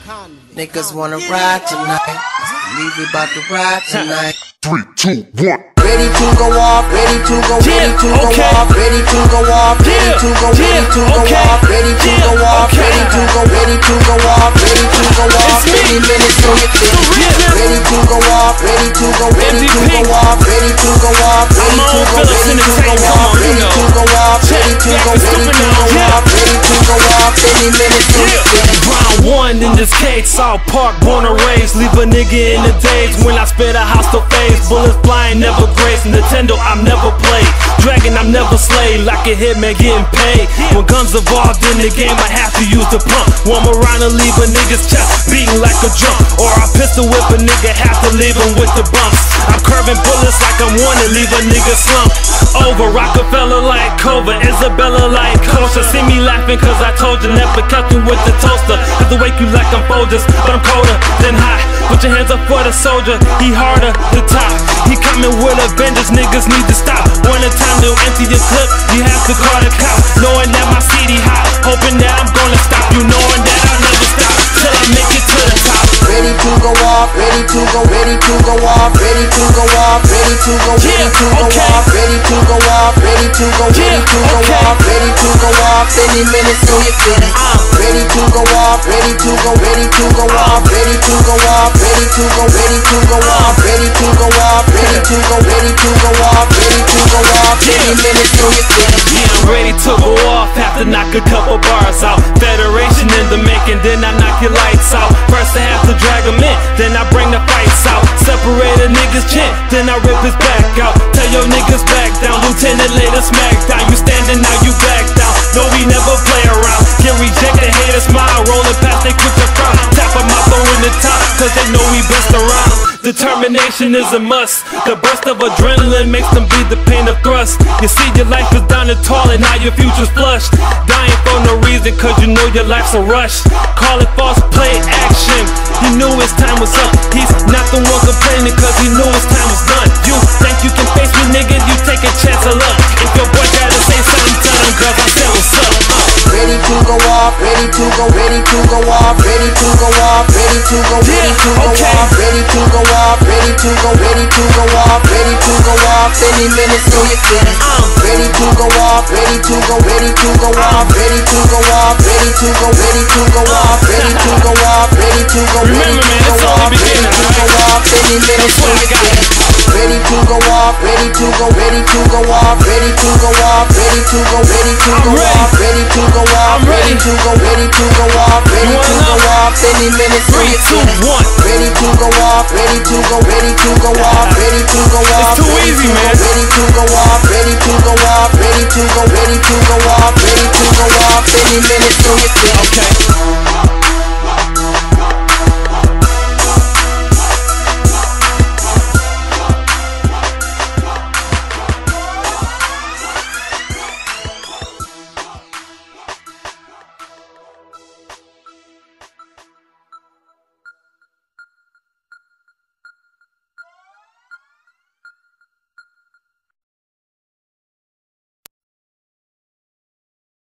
Niggas wanna ride tonight. Leave you about to ride tonight. 3, 2, 1. Ready to go off, ready to go, ready to go off, ready to go off, ready to go, ready to go off, ready to go off, ready to go, ready to go off, ready to go off. 30 minutes so you feel ready to go off, ready to go, ready to go off, ready to go off, ready to go, ready to go off, ready to go off, ready to go, ready to go off, ready to go off. 30 minutes so you feel Round one in this case, South Park, born and raised. Leave a nigga in the days when I spit a hostile face. Bullets flying, never grace. Nintendo, I'm never played. Dragon, I'm never slayed. Like a hitman getting paid. When guns involved in the game, I have to use the pump. One around and leave a nigga's chest beating like a drum. Or I pistol whip a nigga, have to leave him with the bumps. I'm curving bullets like I'm wanting, leave a nigga slump. Over Rockefeller like Cobra, Isabella like Kosher. See me laughing cause I told you never catch me with the toaster. Have to wake you like I'm Folgers, but I'm colder than hot. Put your hands up for the soldier, he harder to top. He coming with a vengeance, niggas need to stop. One at a time to empty your clip, you have to call the cops. Knowing that my CD hot, hoping that I'm gonna stop you. Knowing that I'll never stop till I make it to the top. Ready to go off, ready to go, ready to go off, ready to go off, ready to go, ready to go off, ready to go off, ready to go, ready to go off, ready to go off. 30 minutes so you feel it. Ready to go off, ready to go, ready to go off, ready to go off, ready to go, ready to go off, ready to go off, ready to go, ready to go off, ready to go off. 30 minutes so you feel it. Yeah, I'm ready to go off, have to knock a couple bars out. Federation in the making, then I knock your lights out. First I have to drag him in, then I bring the fights out. Separate a nigga's chin, then I rip his back out. Tell your niggas back down, lieutenant later smack down. You standing now, you back down. No, we never play around. Get rejected, haters smile, rolling past they quit your crowd. Tap them out, throw in the top, cause they know we best around. Determination is a must. The burst of adrenaline makes them bleed the pain of thrust. You see your life is down the toilet, now your future's flushed. Dying for no reason, cause you know your life's a rush. Call it false play action. He knew his time was up. He's not the one complaining, cause he knew his time was done. You think you can face me, nigga? You take a chance of luck. If your boy gotta say something, tell him, cause I said what's up. Ready to go off, ready to go, ready to go off, ready to go off, ready to go, ready to go off, ready to go off, ready to go, ready to go off, ready to go off. 30 minutes so you feel it. Ready to go off, ready to go, ready to go off, ready to go off, ready to go, ready to go off, ready to go off, ready to go, ready to go off, ready to go off. 30 minutes so you feel it. Ready to go off, ready to go, ready to go off, ready to go off, ready to go, ready to go off, ready to go off, ready to go, ready to go off, ready to go off. 30 minutes so you feel it. Ready to go off, ready to go, ready to go off, ready to go off. It's too easy, man. Ready to go off, ready to go off, ready to go, ready to go off, ready to go off. 30 minutes so you feel it. Okay.